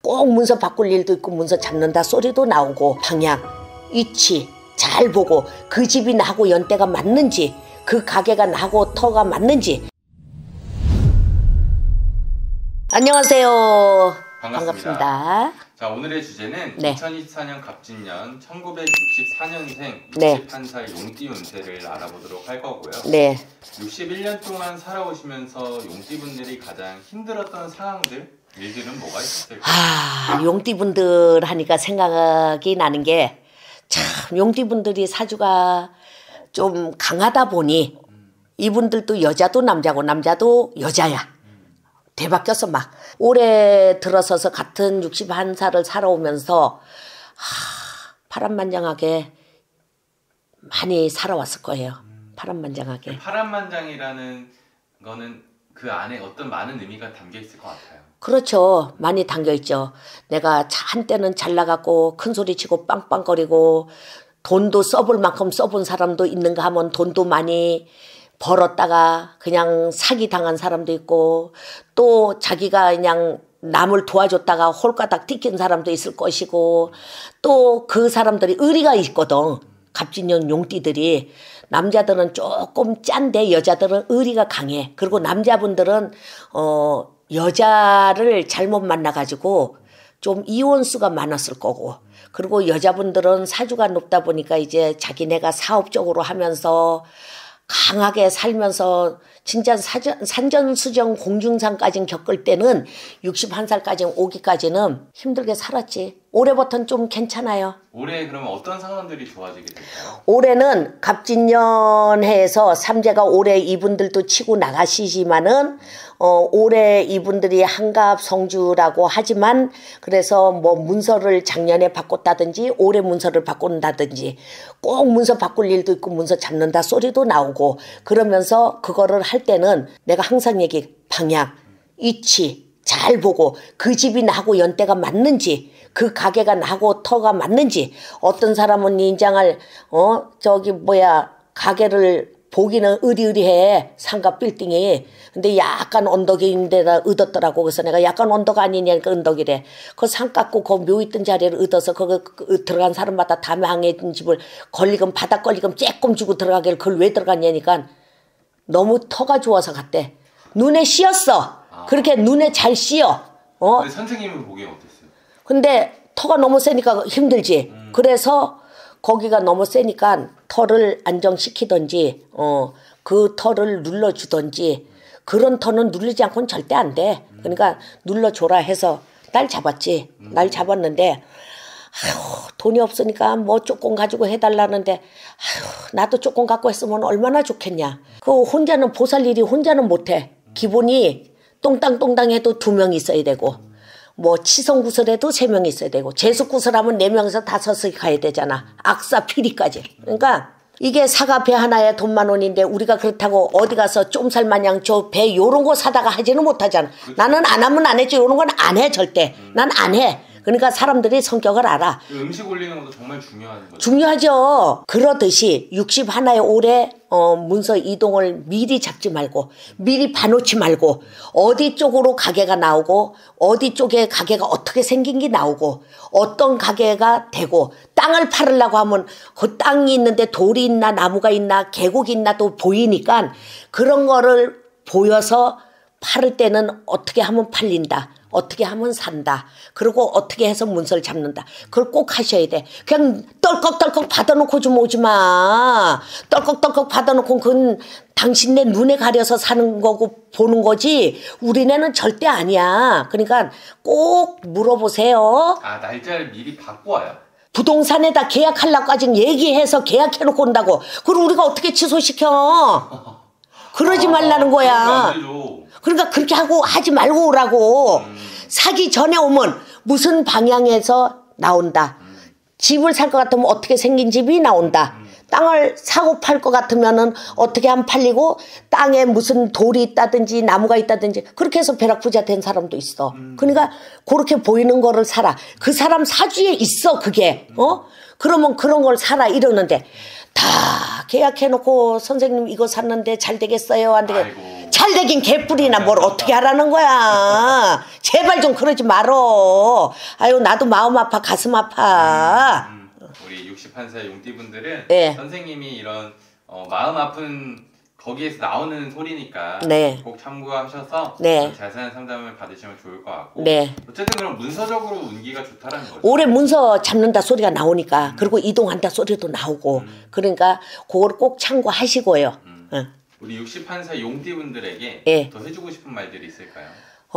꼭 문서 바꿀 일도 있고 문서 잡는다 소리도 나오고 방향, 위치 잘 보고 그 집이 나하고 연대가 맞는지 그 가게가 나하고 터가 맞는지. 안녕하세요. 반갑습니다. 자, 오늘의 주제는 네. 2024년 갑진년 1964년생 61살 용띠 운세를 알아보도록 할 거고요. 네. 61년 동안 살아오시면서 용띠분들이 가장 힘들었던 상황들, 일들은 뭐가 있었을까요? 용띠분들 하니까 생각이 나는 게 참 용띠분들이 사주가 좀 강하다 보니 이분들도 여자도 남자고 남자도 여자야. 되바뀌었어 막. 올해 들어서서 같은 61살을 살아오면서 파란만장하게 많이 살아왔을 거예요. 파란만장하게. 파란만장이라는 거는 그 안에 어떤 많은 의미가 담겨 있을 것 같아요. 그렇죠. 많이 담겨있죠. 내가 한때는 잘 나갔고 큰소리치고 빵빵거리고 돈도 써볼 만큼 써본 사람도 있는가 하면 돈도 많이 벌었다가 그냥 사기당한 사람도 있고 또 자기가 그냥 남을 도와줬다가 홀가닥 튀긴 사람도 있을 것이고 또 그 사람들이 의리가 있거든. 갑진년 용띠들이. 남자들은 조금 짠데 여자들은 의리가 강해. 그리고 남자분들은 여자를 잘못 만나가지고 좀 이혼수가 많았을 거고 그리고 여자분들은 사주가 높다 보니까 이제 자기네가 사업적으로 하면서 강하게 살면서 진짜 산전수전 공중상까지 겪을 때는 61살까지 오기까지는 힘들게 살았지. 올해부터는 좀 괜찮아요. 올해 그러면 어떤 상황들이 좋아지게 될까요? 올해는 갑진년해에서 삼재가 올해 이분들도 치고 나가시지만은 올해 이분들이 한갑 성주라고 하지만 그래서 뭐 문서를 작년에 바꿨다든지 올해 문서를 바꾼다든지 꼭 문서 바꿀 일도 있고 문서 잡는다 소리도 나오고 그러면서 그거를 할 때는 내가 항상 방향, 위치 잘 보고 그 집이 나하고 연대가 맞는지 그 가게가 나하고 터가 맞는지 어떤 사람은 인장을 가게를 보기는 의리의리해 상가 빌딩이 근데 약간 언덕인데다 얻었더라고. 그래서 내가 약간 언덕 아니냐니까 언덕이래. 그 산 깎고 그 묘 있던 자리를 얻어서 거기 들어간 사람마다 다 망해진 집을 걸리금 바닥 걸리금 쬐끔 주고 들어가길 그걸 왜 들어갔냐니까 너무 터가 좋아서 갔대. 눈에 씌었어. 그렇게 눈에 잘 씌어. 근데 선생님은 보기엔 어땠어요? 근데 터가 너무 세니까 힘들지. 그래서 거기가 너무 세니까 털을 안정시키든지 그 털을 눌러주든지 그런 털은 누르지 않고는 절대 안 돼. 그러니까 눌러줘라 해서 날 잡았지. 날 잡았는데 돈이 없으니까 뭐 조금 가지고 해달라는데 나도 조금 갖고 했으면 얼마나 좋겠냐. 그 혼자는 보살 일이 혼자는 못해. 기본이 똥땅 해도 2명 있어야 되고 뭐 치성구설해도 3명 있어야 되고 재수구설하면 4명에서 5이 가야 되잖아. 악사 피리까지. 그러니까 이게 사과 배 하나에 돈 10,000원인데 우리가 그렇다고 어디 가서 쫌살 마냥 저 배 요런 거 사다가 하지는 못하잖아. 그치. 나는 안 하면 안 했지. 요런 건 안 해 절대. 난 안 해. 그러니까 사람들이 성격을 알아. 음식 올리는 것도 정말 중요한 거죠. 중요하죠. 그러듯이 61의 올해 문서 이동을 미리 잡지 말고 미리 봐놓지 말고 어디 쪽으로 가게가 나오고 어디 쪽에 가게가 어떻게 생긴 게 나오고 어떤 가게가 되고 땅을 팔으려고 하면 그 땅이 있는데 돌이 있나 나무가 있나 계곡이 있나도 보이니까 그런 거를 보여서 팔을 때는 어떻게 하면 팔린다. 어떻게 하면 산다. 그리고 어떻게 해서 문서를 잡는다. 그걸 꼭 하셔야 돼. 그냥 떨컥떨컥 받아놓고 좀 오지 마. 떨컥떨컥 받아놓고 그건 당신네 눈에 가려서 사는 거고 보는 거지 우리네는 절대 아니야. 그러니까 꼭 물어보세요. 날짜를 미리 바꿔 와요? 부동산에다 계약하려고 아직 얘기해서 계약해놓고 온다고. 그걸 우리가 어떻게 취소시켜. 그러지 말라는 거야. 그러니까 그렇게 하지 말고 오라고. 사기 전에 오면 무슨 방향에서 나온다. 집을 살 것 같으면 어떻게 생긴 집이 나온다. 땅을 사고 팔 것 같으면은 어떻게 하면 팔리고 땅에 무슨 돌이 있다든지 나무가 있다든지 그렇게 해서 벼락부자 된 사람도 있어. 그러니까 그렇게 보이는 거를 사라. 그 사람 사주에 있어 그게. 그러면 그런 걸 사라 이러는데 다 계약해놓고 선생님 이거 샀는데 잘 되겠어요? 안 되겠어요? 잘 팔대긴 개뿔이나 뭘 어떻게 하라는 거야. 제발 좀 그러지 말어. 아유 나도 마음 아파 가슴 아파. 우리 61세 용띠분들은 네. 선생님이 이런 마음 아픈 거기에서 나오는 소리니까 네. 꼭 참고하셔서 네. 자세한 상담을 받으시면 좋을 것 같고 네. 어쨌든 그럼 문서적으로 운기가 좋다라는 거죠. 올해 문서 잡는다 소리가 나오니까 그리고 이동한다 소리도 나오고 그러니까 그걸 꼭 참고하시고요. 응. 우리 61세 용띠분들에게 예. 더 해주고 싶은 말들이 있을까요?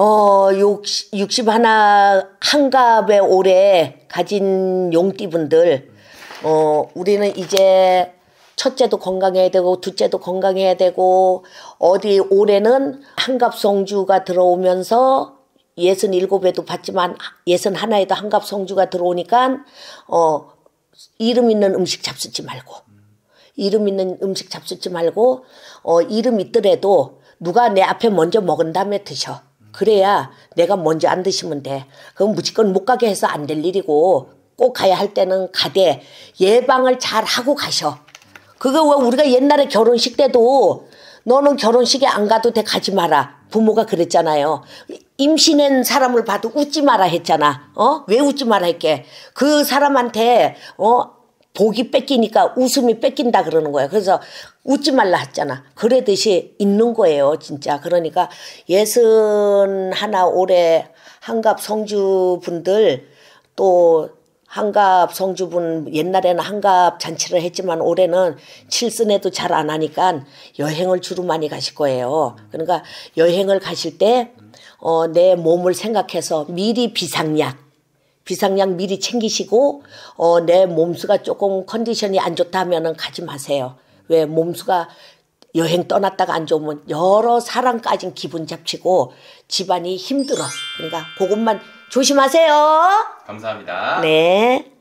61 한갑에 올해 가진 용띠분들 우리는 이제 첫째도 건강해야 되고 둘째도 건강해야 되고 어디 올해는 한갑성주가 들어오면서 67에도 받지만 61에도 한갑성주가 들어오니까 이름 있는 음식 잡수지 말고 이름 있는 음식 잡수지 말고 이름 있더라도 누가 내 앞에 먼저 먹은 다음에 드셔. 그래야 내가 먼저 안 드시면 돼. 그럼 무조건 못 가게 해서 안 될 일이고 꼭 가야 할 때는 가되 예방을 잘 하고 가셔. 그거 왜 우리가 옛날에 결혼식 때도 너는 결혼식에 안 가도 돼 가지 마라. 부모가 그랬잖아요. 임신한 사람을 봐도 웃지 마라 했잖아. 왜 웃지 마라 했게? 그 사람한테 복이 뺏기니까 웃음이 뺏긴다 그러는 거예요. 그래서 웃지 말라 했잖아. 그러듯이 있는 거예요, 진짜. 그러니까 61 올해 한갑 성주분들 또 한갑 성주분 옛날에는 한갑 잔치를 했지만 올해는 칠순에도 잘 안 하니까 여행을 주로 많이 가실 거예요. 그러니까 여행을 가실 때 내 몸을 생각해서 미리 비상약 미리 챙기시고 내 몸수가 조금 컨디션이 안 좋다 하면은 가지 마세요. 왜 몸수가 여행 떠났다가 안 좋으면 여러 사람까지 기분 잡치고 집안이 힘들어. 그러니까 그것만 조심하세요. 감사합니다. 네.